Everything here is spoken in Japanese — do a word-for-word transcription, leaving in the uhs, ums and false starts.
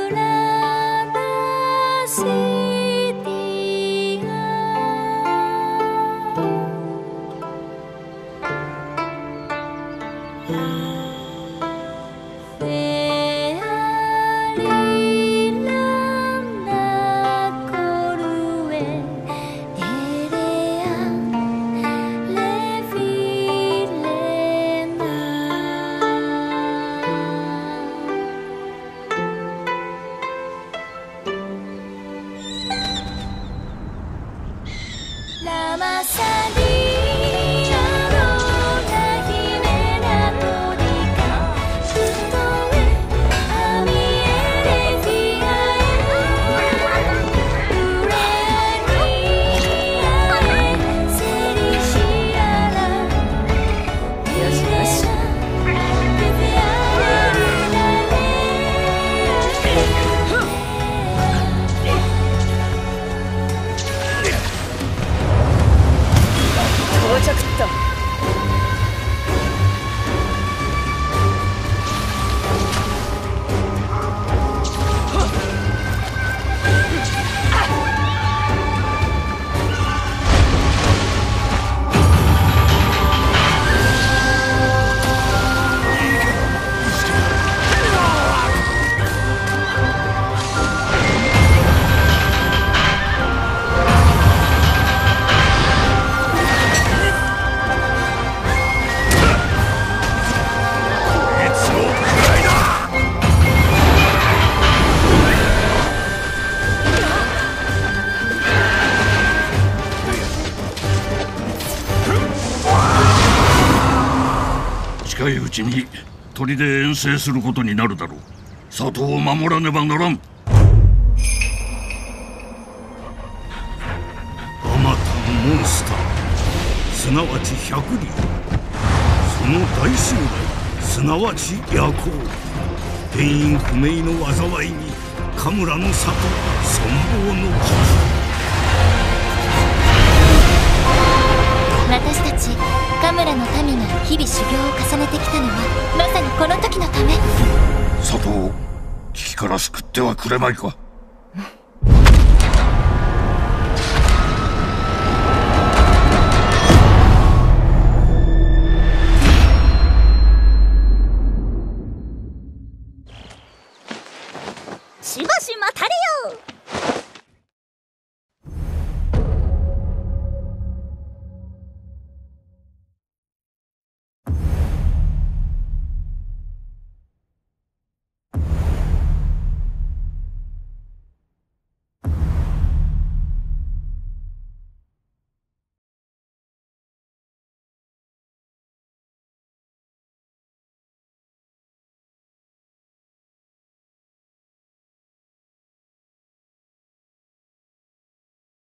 近いうちに砦で遠征することになるだろう。里を守らねばならん。あまたのモンスター、すなわち百里、その大襲来、すなわち夜行、原因不明の災いにカムラの里、存亡の危機。 私たちカムラの民が日々修行を重ねてきたのはまさにこの時のため。 里を危機から救ってはくれまいか。